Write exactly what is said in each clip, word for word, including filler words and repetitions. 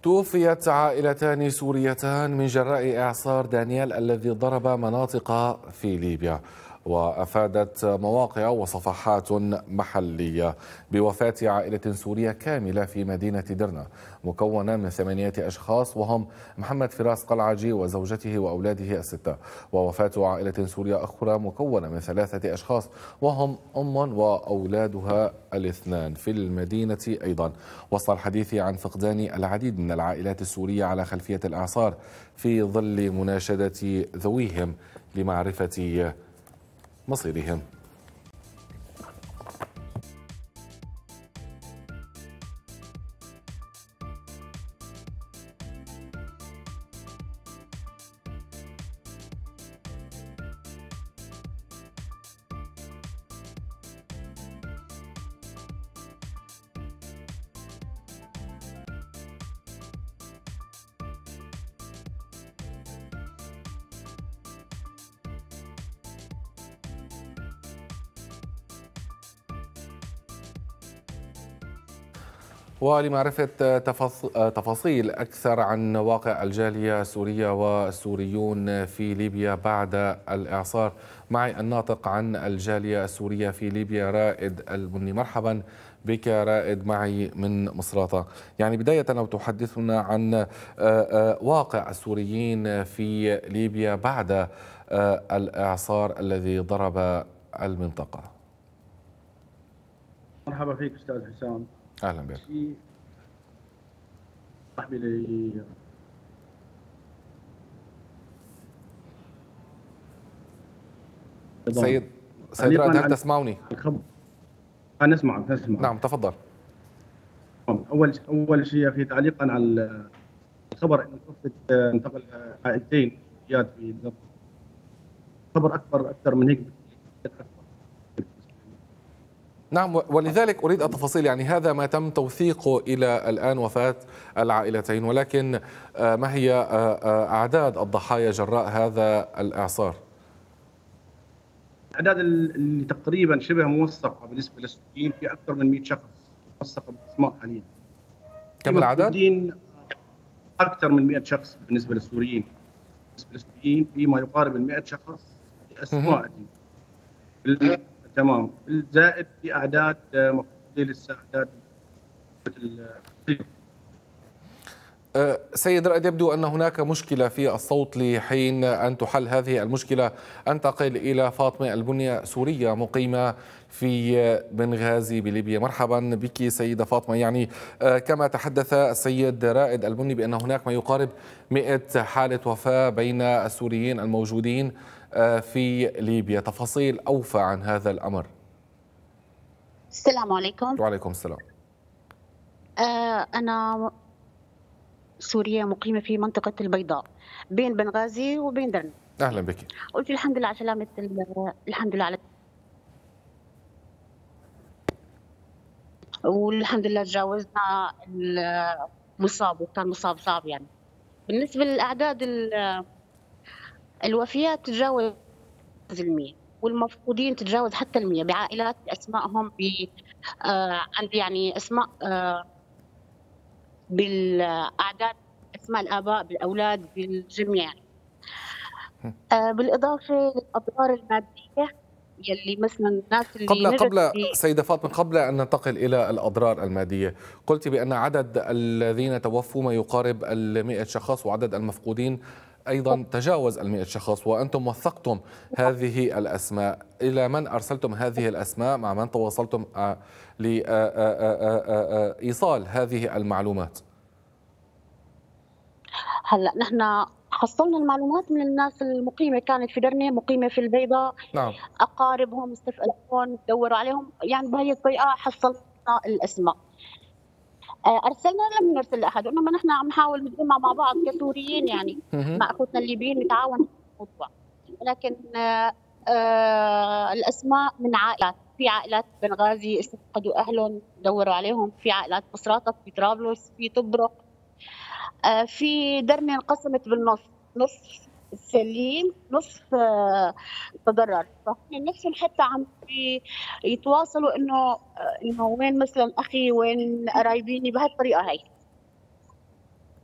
توفيت عائلتان سوريتان من جراء إعصار دانيال الذي ضرب مناطق في ليبيا، وأفادت مواقع وصفحات محلية بوفاة عائلة سورية كاملة في مدينة درنا مكونة من ثمانية أشخاص، وهم محمد فراس قلعجي وزوجته وأولاده الستة، ووفاة عائلة سورية أخرى مكونة من ثلاثة أشخاص وهم أم وأولادها الاثنان في المدينة أيضا، وسط الحديث عن فقدان العديد من العائلات السورية على خلفية الإعصار في ظل مناشدة ذويهم لمعرفة مصيرهم. ولمعرفة تفاصيل أكثر عن واقع الجالية السورية والسوريون في ليبيا بعد الإعصار، معي الناطق عن الجالية السورية في ليبيا رائد البني. مرحبا بك رائد معي من مصراتة. يعني بداية لو تحدثنا عن واقع السوريين في ليبيا بعد الإعصار الذي ضرب المنطقة. مرحبا فيك أستاذ حسام. أهلا بك. صاحبي لي سيد سيد رائد، هل تسمعني؟ أنا أسمعك أسمع. نعم تفضل. أول أول شيء في تعليقا على الخبر أن توفت انتقل عائلتين في خبر أكبر أكثر من هيك. نعم، ولذلك أريد التفاصيل. يعني هذا ما تم توثيقه إلى الآن، وفاة العائلتين، ولكن ما هي أعداد الضحايا جراء هذا الإعصار؟ الأعداد اللي تقريبا شبه موثقة بالنسبة للسوريين في أكثر من مئة شخص موثقة بالأسماء حاليا. كم العدد؟ أكثر من مئة شخص بالنسبة للسوريين. بالنسبة للسوريين في ما يقارب ال مئة شخص بأسماء. تمام. الزائد في اعداد مفقودين لسه اعداد. سيد رائد، يبدو ان هناك مشكله في الصوت. لحين ان تحل هذه المشكله انتقل الى فاطمه البنيه، سوريه مقيمه في بنغازي بليبيا. مرحبا بك سيده فاطمه. يعني كما تحدث السيد رائد البني بان هناك ما يقارب مئة حاله وفاه بين السوريين الموجودين في ليبيا. تفاصيل أوفى عن هذا الأمر. السلام عليكم. وعليكم السلام. آه أنا سورية مقيمة في منطقة البيضاء بين بنغازي وبين درنا. أهلا بك. قلت الحمد لله على سلامة. الحمد لله على والحمد لله تجاوزنا المصاب، وكان مصاب صعب. يعني بالنسبة للأعداد الوفيات تتجاوز المية، والمفقودين تتجاوز حتى المية بعائلات أسمائهم ب آه عندي يعني أسماء آه بالأعداد، أسماء الآباء بالأولاد بالجميع. يعني آه بالإضافة للأضرار المادية يلي مثلا الناس اللي قبل قبل سيدة فاطمة، قبل أن ننتقل إلى الأضرار المادية، قلت بأن عدد الذين توفوا ما يقارب المئة شخص، وعدد المفقودين أيضا تجاوز المئة شخص، وأنتم وثقتم هذه الأسماء. إلى من أرسلتم هذه الأسماء؟ مع من تواصلتم لإيصال هذه المعلومات؟ هلا نحن حصلنا المعلومات من الناس المقيمة، كانت في درنة، مقيمة في البيضاء. نعم. أقاربهم استفادون، دوروا عليهم، يعني بهي الطريقة حصلنا الأسماء. أرسلنا، لم نرسل لأحد، إنما نحن عم نحاول نجمع مع بعض كسوريين، يعني مع أخوتنا الليبيين نتعاون في الموضوع. ولكن آآ آآ الأسماء من عائلات، في عائلات بنغازي استفقدوا أهلهم، دوروا عليهم، في عائلات مصراتة، في طرابلس، في طبرق، في درنة انقسمت بالنص، نص سليم نص تضرر. فهم نفسهم حتى عم يتواصلوا انه انه وين مثلا اخي، وين قرايبيني، بهالطريقه هي.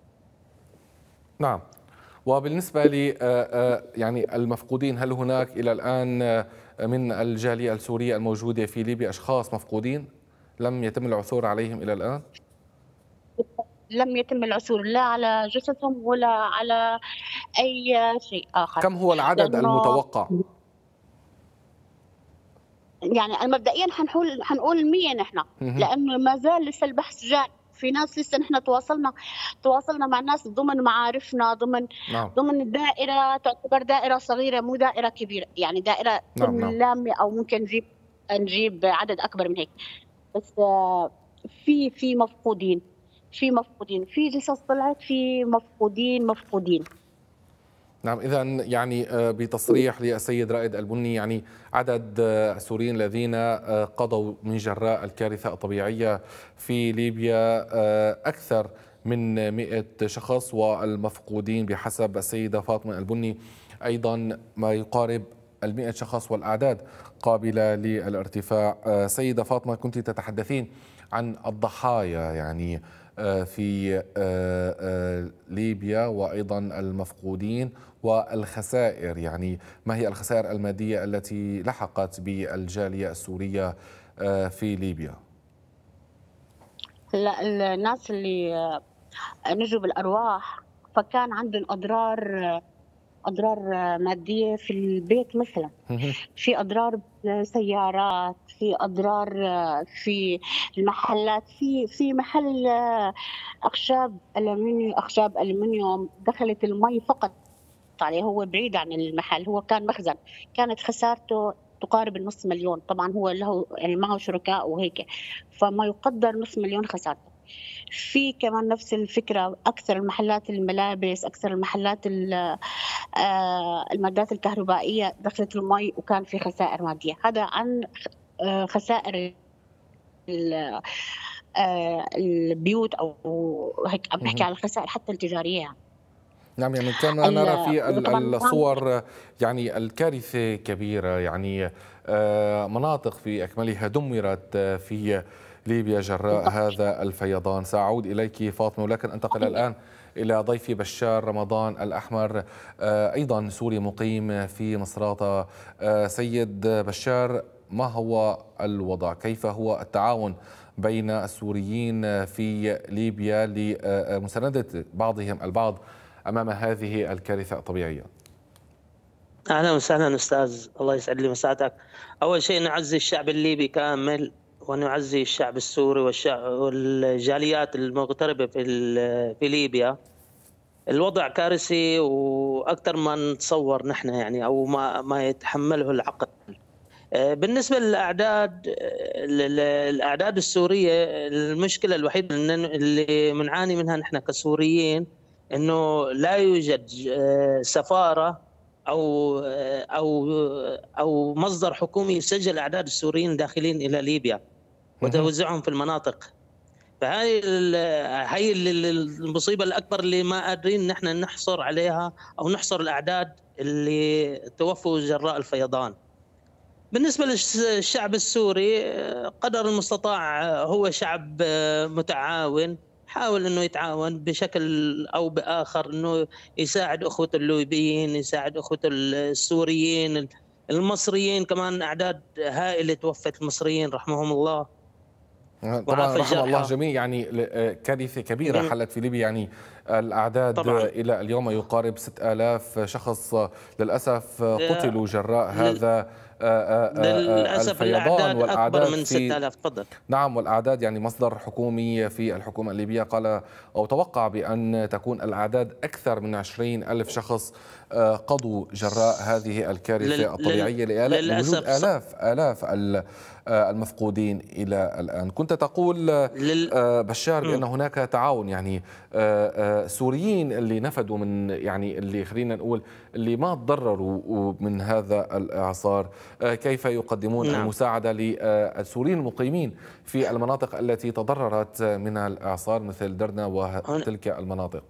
نعم. وبالنسبة ل يعني المفقودين، هل هناك إلى الآن من الجالية السورية الموجودة في ليبيا أشخاص مفقودين لم يتم العثور عليهم إلى الآن؟ لم يتم العثور لا على جثثهم ولا على أي شيء آخر. كم هو العدد المتوقع؟ يعني مبدئيا حنقول حنقول مية نحن، لأنه ما زال لسه البحث جاري. في ناس لسه نحن تواصلنا تواصلنا مع ناس ضمن معارفنا، ضمن نعم. ضمن الدائرة، تعتبر دائرة صغيرة مو دائرة كبيرة، يعني دائرة نعم. نعم. لامة، أو ممكن نجيب نجيب عدد أكبر من هيك. بس في في مفقودين في مفقودين في جثث طلعت، في مفقودين مفقودين نعم. إذا يعني بتصريح للسيد رائد البني، يعني عدد السوريين الذين قضوا من جراء الكارثة الطبيعية في ليبيا أكثر من مئة شخص، والمفقودين بحسب السيدة فاطمة البني أيضا ما يقارب المئة شخص، والأعداد قابلة للارتفاع. سيدة فاطمة، كنت تتحدثين عن الضحايا يعني في ليبيا وأيضا المفقودين والخسائر، يعني ما هي الخسائر المادية التي لحقت بالجالية السورية في ليبيا؟ لا، الناس اللي نجوا بالأرواح فكان عندهم أضرار أضرار مادية في البيت، مثلا في أضرار سيارات، في أضرار في المحلات، في في محل أخشاب ألمنيوم أخشاب ألمنيوم دخلت المي فقط عليه، هو بعيد عن المحل، هو كان مخزن، كانت خسارته تقارب النص مليون. طبعا هو له يعني معه شركاء وهيك، فما يقدر نص مليون خسارته. في كمان نفس الفكرة، أكثر المحلات الملابس، أكثر المحلات المادات الكهربائية دخلت المي وكان في خسائر مادية. هذا عن خسائر البيوت، أو هيك عم بحكي على الخسائر حتى التجارية يعني. نعم. يعني كنا نرى في الصور يعني الكارثة كبيرة، يعني مناطق في أكملها دمرت في ليبيا جراء هذا الفيضان. سأعود إليك فاطمة، ولكن أنتقل الآن إلى ضيفي بشار رمضان الأحمر، أيضا سوري مقيم في مصراتة. سيد بشار، ما هو الوضع؟ كيف هو التعاون بين السوريين في ليبيا لمساندة بعضهم البعض أمام هذه الكارثة الطبيعية؟ أهلا وسهلا أستاذ، الله يسعد لي مساعدك. أول شيء نعزي الشعب الليبي كامل، ونعزي الشعب السوري والشعب والجاليات المغتربة في في ليبيا. الوضع كارثي وأكثر ما نتصور نحن، يعني أو ما ما يتحمله العقل. بالنسبة للأعداد الأعداد السورية، المشكلة الوحيدة اللي منعاني منها نحن كسوريين إنه لا يوجد سفارة أو أو أو مصدر حكومي يسجل أعداد السوريين داخلين إلى ليبيا وتوزعهم في المناطق. فهاي هي المصيبة الأكبر اللي ما قادرين نحن نحصر عليها أو نحصر الأعداد اللي توفوا جراء الفيضان. بالنسبة للشعب السوري، قدر المستطاع هو شعب متعاون، حاول انه يتعاون بشكل او باخر، انه يساعد اخوته الليبيين، يساعد اخوته السوريين، المصريين كمان اعداد هائله توفت، المصريين رحمهم الله. طبعا رحم الله جميع، يعني كارثه كبيره حلت في ليبيا، يعني الاعداد طبعاً. الى اليوم يقارب ستة آلاف شخص للاسف قتلوا جراء هذا للأسف الفيضان، والأعداد أكبر من ستة آلاف. تفضل. نعم، والأعداد يعني مصدر حكومي في الحكومة الليبية قال أو توقع بأن تكون الأعداد أكثر من عشرين ألف شخص قضوا جراء هذه الكارثة الطبيعية، لوجود آلاف آلاف المفقودين إلى الآن. كنت تقول بشار بأن هناك تعاون، يعني سوريين اللي نفدوا من يعني اللي خلينا نقول اللي ما تضرروا من هذا الإعصار، كيف يقدمون نعم. المساعدة للسوريين المقيمين في المناطق التي تضررت من الإعصار مثل درنا وتلك المناطق؟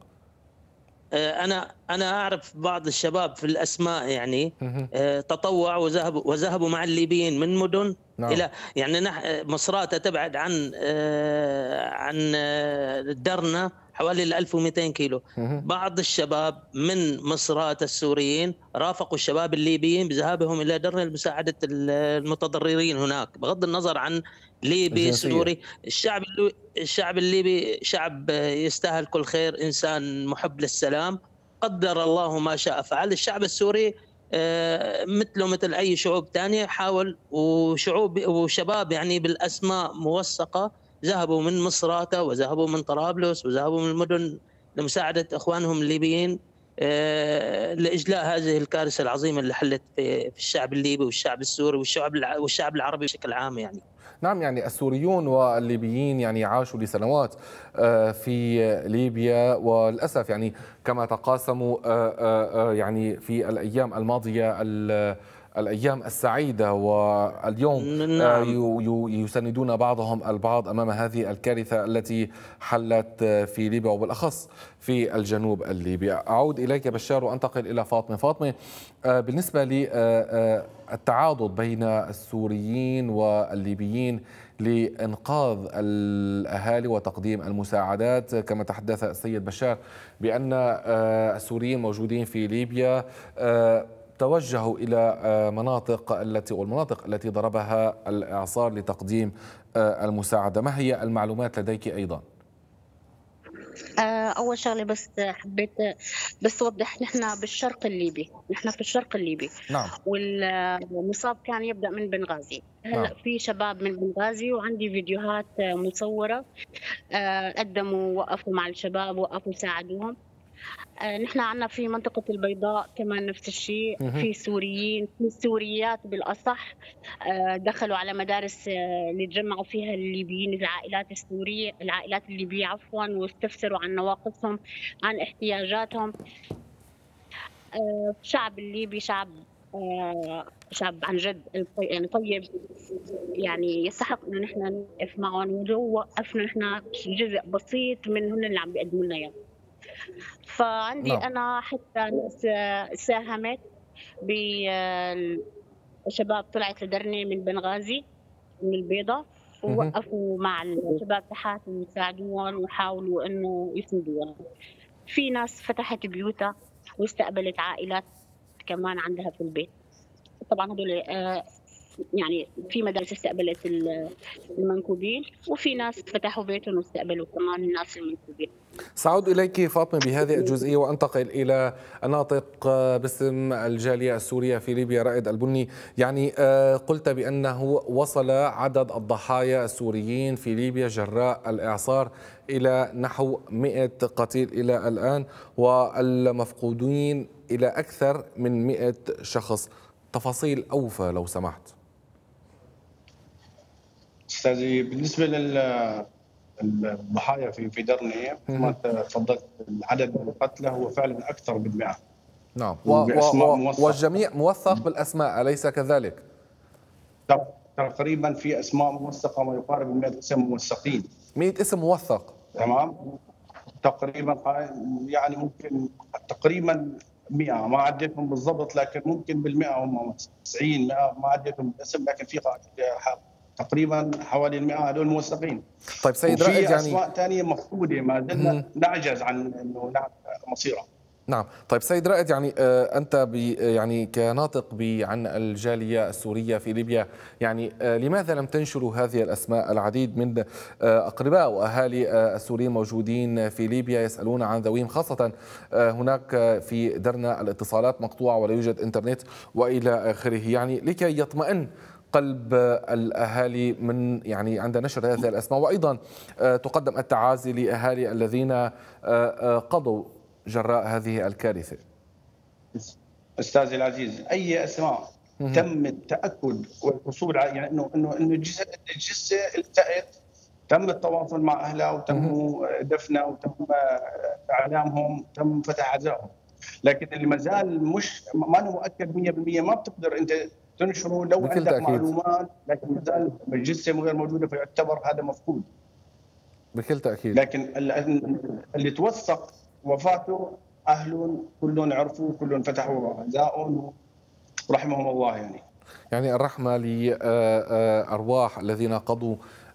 أنا أنا أعرف بعض الشباب في الأسماء، يعني تطوع وذهبوا وذهبوا مع الليبيين من مدن نعم. إلى يعني مصراتة تبعد عن عن درنا حوالي ال ألف ومئتين كيلو. بعض الشباب من مصرات السوريين رافقوا الشباب الليبيين بذهابهم الى درنا لمساعده المتضررين هناك، بغض النظر عن ليبي سوري. الشعب الشعب الليبي شعب يستاهل كل خير، انسان محب للسلام، قدر الله ما شاء فعل. الشعب السوري مثله مثل اي شعوب ثانيه حاول، وشعوب وشباب يعني بالاسماء موثقه ذهبوا من مصراتة وذهبوا من طرابلس وذهبوا من المدن لمساعدة أخوانهم الليبيين لإجلاء هذه الكارثة العظيمة اللي حلت في الشعب الليبي والشعب السوري والشعب والشعب العربي بشكل عام. يعني نعم، يعني السوريون والليبيين يعني عاشوا لسنوات في ليبيا، وللأسف يعني كما تقاسموا يعني في الأيام الماضية الأيام السعيدة، واليوم نعم. يساندون بعضهم البعض أمام هذه الكارثة التي حلت في ليبيا وبالأخص في الجنوب الليبي. أعود إليك بشار وأنتقل إلى فاطمة. فاطمة، بالنسبة للتعاضد بين السوريين والليبيين لإنقاذ الأهالي وتقديم المساعدات، كما تحدث السيد بشار بأن السوريين موجودين في ليبيا توجهوا إلى مناطق التي والمناطق التي ضربها الإعصار لتقديم المساعدة. ما هي المعلومات لديك أيضا؟ أول شغلة بس حبيت بس أوضح، نحن بالشرق الليبي، نحن في الشرق الليبي. نعم. والمصاب كان يبدأ من بنغازي. هلا نعم. في شباب من بنغازي وعندي فيديوهات مصورة قدموا، وقفوا مع الشباب، وقفوا ساعدوهم. نحن عندنا في منطقة البيضاء كمان نفس الشيء، في سوريين، في سوريات بالأصح دخلوا على مدارس اللي تجمعوا فيها الليبيين، العائلات السورية، العائلات الليبية عفوا، واستفسروا عن نواقصهم، عن احتياجاتهم. الشعب الليبي شعب شعب عن جد يعني طيب، يعني يستحق انه نحن نوقف معهم، ولو وقفنا نحن جزء بسيط من هن اللي عم بيقدموا لنا اياه. فعندي نعم. أنا حتى ناس ساهمت بشباب طلعت لدرني من بنغازي من البيضة، ووقفوا مع الشباب تحت ويساعدوهم وحاولوا إنه يسندوهم. في ناس فتحت بيوتها واستقبلت عائلات كمان عندها في البيت. طبعا هدول يعني في مدارس استقبلت المنكوبين، وفي ناس فتحوا بيتهم واستقبلوا كمان الناس المنكوبين. سأعود إليك فاطمة بهذه الجزئية وأنتقل إلى الناطق باسم الجالية السورية في ليبيا رائد البني. يعني قلت بأنه وصل عدد الضحايا السوريين في ليبيا جراء الإعصار إلى نحو مئة قتيل إلى الآن، والمفقودين إلى أكثر من مئة شخص. تفاصيل أوفى لو سمحت. أستاذي، بالنسبة للضحايا في في درني كما تفضلت، العدد من القتلى هو فعلا أكثر من مئة. نعم، و و والجميع موثق بالأسماء أليس كذلك؟ تقريبا في أسماء موثقة ما يقارب من مئة اسم موثقين. مئة اسم موثق؟ تمام، تقريبا يعني ممكن تقريبا مئة، ما عديتهم بالضبط، لكن ممكن بالمئة هم تسعين مئة، ما عديتهم بالاسم، لكن في تقريبا حوالي المئة هذول موثقين. طيب سيد رائد، يعني اسماء ثانيه مفقوده ما زلنا نعجز عن انه نعرف مصيرها. نعم. طيب سيد رائد، يعني انت يعني كناطق عن الجاليه السوريه في ليبيا، يعني لماذا لم تنشروا هذه الاسماء؟ العديد من اقرباء واهالي السوريين موجودين في ليبيا يسالون عن ذويهم، خاصه هناك في درنا الاتصالات مقطوعه ولا يوجد انترنت والى اخره، يعني لكي يطمئن قلب الأهالي من يعني عند نشر هذه الأسماء، وأيضا تقدم التعازي لأهالي الذين قضوا جراء هذه الكارثة. أستاذي العزيز، أي أسماء تم التأكد والحصول على يعني إنه إنه إنه الجثة التقت، تم التواصل مع أهلها وتم دفنها وتم إعلامهم، تم فتح عزائهم، لكن اللي ما زال مش ما أنا مؤكد مئة بالمئة ما بتقدر أنت تنشره لو عندك تأكيد. معلومات، لكن ما زال الجثة غير موجودة فيعتبر هذا مفقود بكل تأكيد. لكن اللي توثق وفاته أهل كلهم عرفوا، كلهم فتحوا عزائهم ورحمهم الله. يعني يعني الرحمة لأرواح الذين قضوا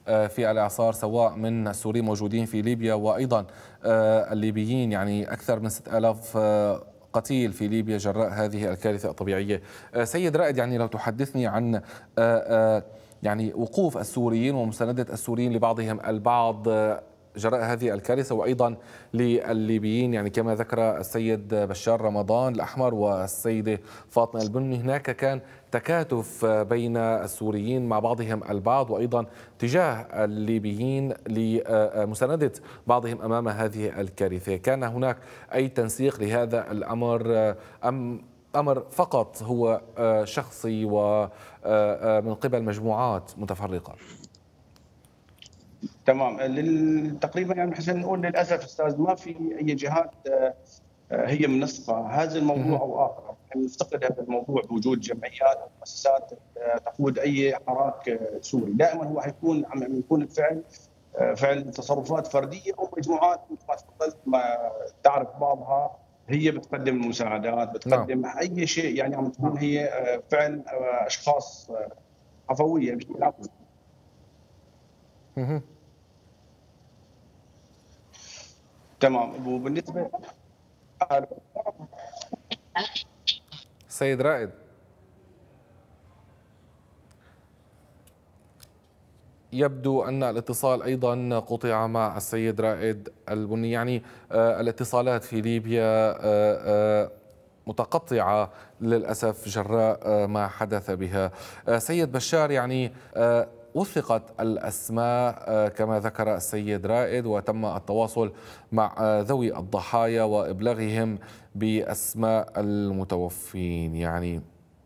في الإعصار، سواء من السوريين موجودين في ليبيا وأيضا الليبيين، يعني أكثر من ستة آلاف قتيل في ليبيا جراء هذه الكارثة الطبيعية. سيد رائد، يعني لو تحدثني عن يعني وقوف السوريين ومساندة السوريين لبعضهم البعض جراء هذه الكارثة، وأيضا للليبيين، يعني كما ذكر السيد بشار رمضان الأحمر والسيدة فاطمة البني، هناك كان تكاتف بين السوريين مع بعضهم البعض، وأيضا تجاه الليبيين لمساندة بعضهم أمام هذه الكارثة. كان هناك أي تنسيق لهذا الأمر أم أمر فقط هو شخصي ومن قبل مجموعات متفرقة؟ تمام. تقريبا يعني حسن نقول للاسف استاذ ما في اي جهات هي منسقه هذا الموضوع او اخر. نفتقد هذا الموضوع بوجود جمعيات او مؤسسات تقود اي حراك سوري. دائما هو حيكون عم يكون الفعل فعل تصرفات فرديه او مجموعات مثل ما تفضلت ما تعرف بعضها هي بتقدم المساعدات، بتقدم نعم. اي شيء يعني عم تكون هي فعل اشخاص عفويه بشكل عفوي. تمام. وبالنسبه سيد رائد، يبدو أن الاتصال أيضا قطع مع السيد رائد البني، يعني الاتصالات في ليبيا متقطعة للأسف جراء ما حدث بها. سيد بشار، يعني وثقت الأسماء كما ذكر السيد رائد، وتم التواصل مع ذوي الضحايا وإبلاغهم بأسماء المتوفين. يعني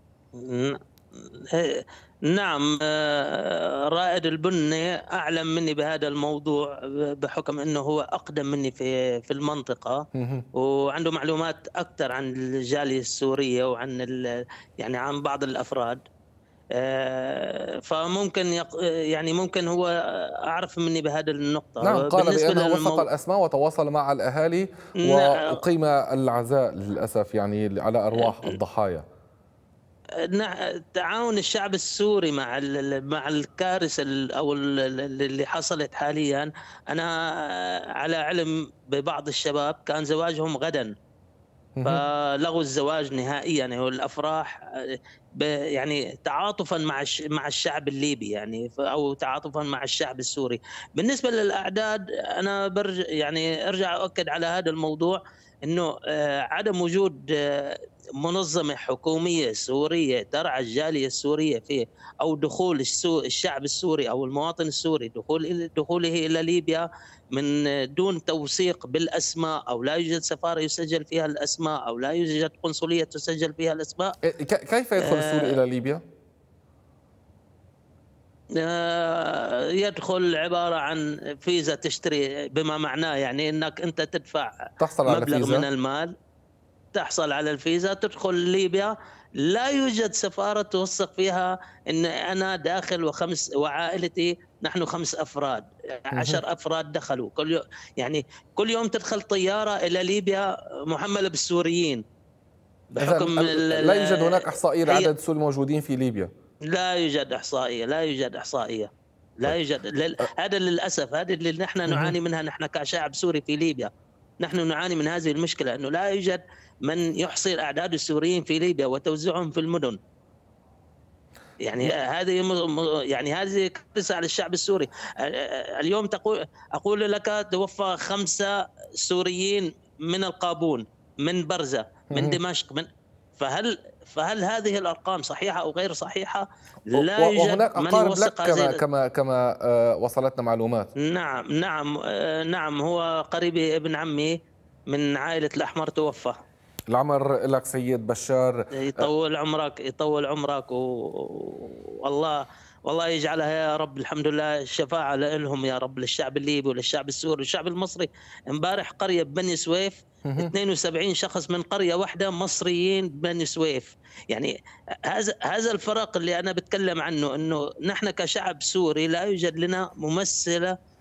نعم، رائد البني أعلم مني بهذا الموضوع بحكم أنه هو أقدم مني في في المنطقة، وعنده معلومات أكثر عن الجالية السورية وعن يعني عن بعض الأفراد. فممكن يق... يعني ممكن هو أعرف مني بهذه النقطة. نعم، قال بأنه للمو... وثق الأسماء وتواصل مع الأهالي وأقيم العزاء للأسف يعني على أرواح الضحايا. تعاون الشعب السوري مع مع الكارثة أو اللي حصلت حاليا. أنا على علم ببعض الشباب كان زواجهم غدا، فلغوا الزواج نهائيا، يعني والافراح يعني تعاطفا مع مع الشعب الليبي، يعني او تعاطفا مع الشعب السوري. بالنسبه للاعداد انا برجع يعني ارجع اؤكد على هذا الموضوع، انه عدم وجود منظمه حكوميه سوريه ترعى الجاليه السوريه فيه، او دخول الشعب السوري او المواطن السوري دخول دخوله الى ليبيا من دون توثيق بالاسماء، او لا يوجد سفاره يسجل فيها الاسماء، او لا يوجد قنصليه تسجل فيها الاسماء. كيف يدخل السوري الى ليبيا؟ يدخل عباره عن فيزا تشتري، بما معناه يعني انك انت تدفع تحصل على مبلغ فيزا. من المال، تحصل على الفيزا، تدخل ليبيا. لا يوجد سفارة توثق فيها ان انا داخل وخمس وعائلتي نحن خمس افراد، عشر افراد دخلوا كل يوم. يعني كل يوم تدخل طيارة الى ليبيا محملة بالسوريين بحكم لا يوجد هناك احصائية لعدد السوريين الموجودين في ليبيا. لا يوجد احصائية، لا يوجد احصائية، لا يوجد. هذا للاسف هذا اللي نحن نعاني منها نحن كشعب سوري في ليبيا. نحن نعاني من هذه المشكلة، انه لا يوجد من يحصي اعداد السوريين في ليبيا وتوزيعهم في المدن. يعني هذه يعني هذه كارثة على الشعب السوري. اليوم تقول اقول لك توفى خمسة سوريين من القابون، من برزة، من دمشق، من فهل فهل هذه الارقام صحيحة او غير صحيحة؟ لا يوجد وهناك من أقارب يوثق لك كما كما كما وصلتنا معلومات. نعم نعم نعم هو قريبي ابن عمي من عائلة الأحمر توفى. العمر لك سيد بشار. يطول عمرك، يطول عمرك، والله والله يجعلها يا رب الحمد لله شفاعة لهم يا رب، للشعب الليبي وللشعب السوري والشعب المصري. امبارح قرية بني سويف اثنين وسبعين شخص من قرية واحدة مصريين بني سويف. يعني هذا هذا الفرق اللي أنا بتكلم عنه، إنه نحن كشعب سوري لا يوجد لنا ممثلة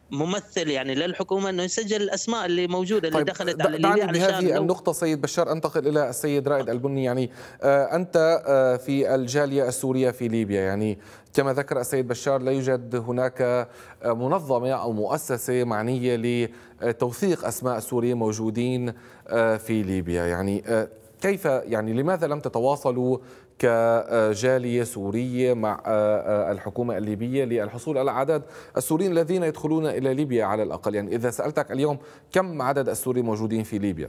ممثل يعني للحكومه انه يسجل الاسماء اللي موجوده اللي طيب دخلت على دعني ليبيا بهذه علشان النقطة سيد بشار أنتقل إلى السيد رائد البني. يعني آه أنت آه في الجالية السورية في ليبيا، يعني كما ذكر السيد بشار لا يوجد هناك آه منظمة أو مؤسسة معنية لتوثيق أسماء السوريين موجودين آه في ليبيا. يعني آه كيف يعني لماذا لم تتواصلوا كجالية سورية مع الحكومة الليبية للحصول على عدد السوريين الذين يدخلون إلى ليبيا على الأقل؟ يعني إذا سألتك اليوم كم عدد السوريين موجودين في ليبيا؟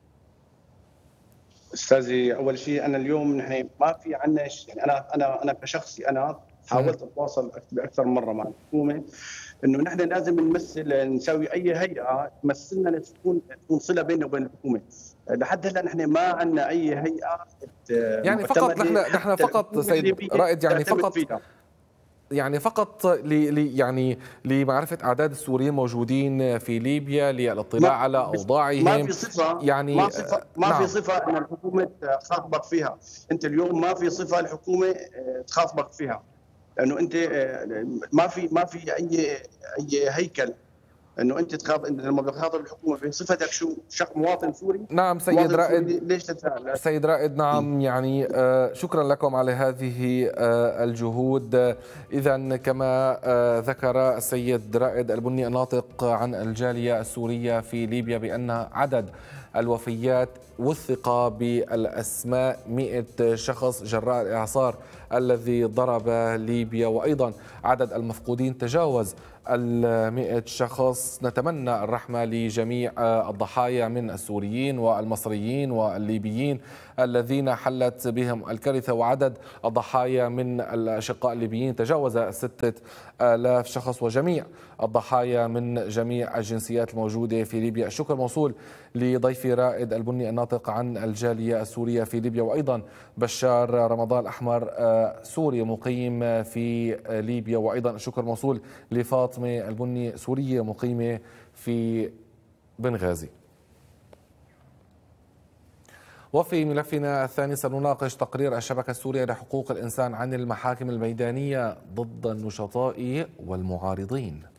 استاذي، اول شيء انا اليوم نحن ما في عندنا، يعني انا انا انا كشخصي انا حاولت اتواصل باكثر مره مع الحكومه انه نحن لازم نمثل نسوي اي هيئه تمثلنا لتكون تكون صله بيننا وبين الحكومه. لحد هلا نحن ما عندنا اي هيئه يعني فقط نحن نحن فقط سيد رائد يعني فقط فيها. يعني فقط ل يعني لمعرفة أعداد السوريين موجودين في ليبيا، للاطلاع على أوضاعهم. ما في صفة يعني ما, صفة ما نعم. في صفة أن الحكومة تخاطبك فيها. أنت اليوم ما في صفة الحكومة تخاطبك فيها، لأنه أنت ما في ما في أي أي هيكل انه انت تخاطب لما بخاطب الحكومه بصفتك شو شخص مواطن سوري. نعم سيد رائد، ليش تتساءل؟ سيد رائد نعم، يعني آه شكرا لكم على هذه آه الجهود. اذا كما آه ذكر السيد رائد البني الناطق عن الجاليه السوريه في ليبيا بان عدد الوفيات وثق بالاسماء مئة شخص جراء الاعصار الذي ضرب ليبيا، وايضا عدد المفقودين تجاوز المئة شخص. نتمنى الرحمة لجميع الضحايا من السوريين والمصريين والليبيين الذين حلت بهم الكارثة، وعدد الضحايا من الأشقاء الليبيين تجاوز ستة آلاف شخص، وجميع الضحايا من جميع الجنسيات الموجودة في ليبيا. الشكر موصول لضيفي رائد البني الناطق عن الجالية السورية في ليبيا، وأيضا بشار رمضان الأحمر سوري مقيم في ليبيا، وأيضا الشكر موصول لفاطمة البني سورية مقيمة في بنغازي. وفي ملفنا الثاني سنناقش تقرير الشبكة السورية لحقوق الإنسان عن المحاكم الميدانية ضد النشطاء والمعارضين.